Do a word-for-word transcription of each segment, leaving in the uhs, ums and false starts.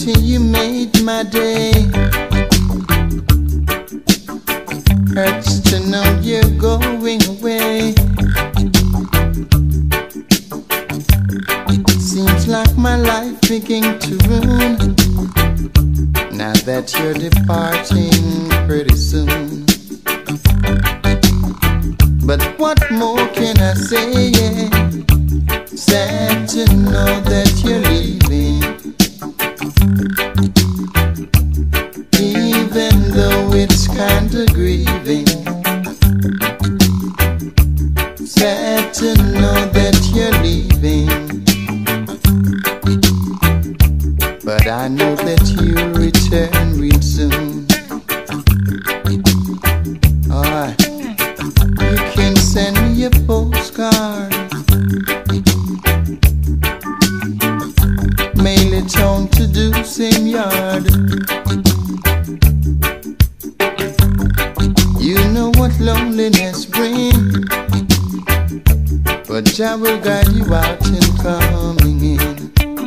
After you made my day, hurts to know you're going away. Seems like my life begin to ruin now that you're departing pretty soon. But what more can I say? Yeah. Sad to know that you're leaving, even though it's kinda grieving. Sad to know that you're leaving, but I know that you'll return real soon. Alright, you can send me a postcard, mail it on to do same yard. You know what loneliness brings, but Jah will guide you out in coming in.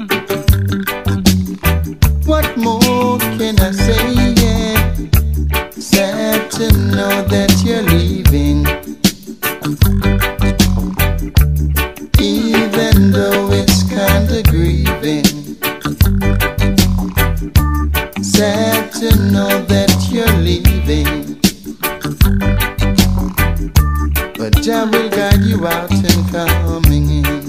What more can I say? Yeah. Sad to know that you're leaving, even though it's kinda grieving. Sad to know that you're leaving, but Jah will guide you out and coming in.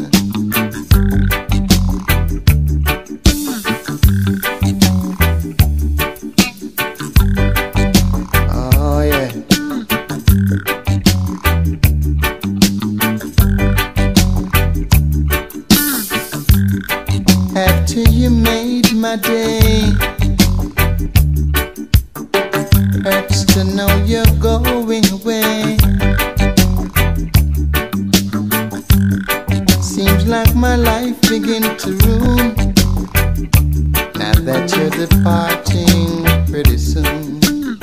Oh yeah. After you made my day, hurts to know you're going away. Seems like my life begin to ruin now that you're departing pretty soon.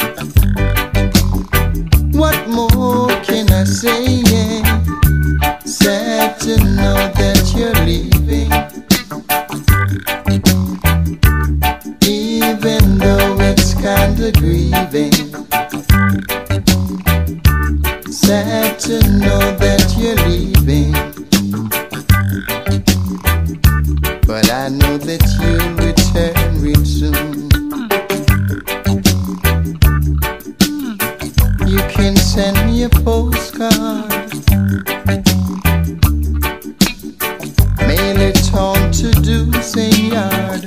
What more can I say? Yeah. Sad to know that you're leaving, even though it's kinda grieving. Sad to know that you're leaving, but I know that you'll return real soon. You can send me a postcard, mail it on to do same yard.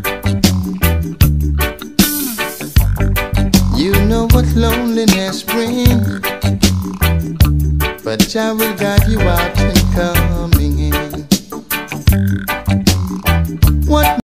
You know what loneliness brings, but Jah will guide you out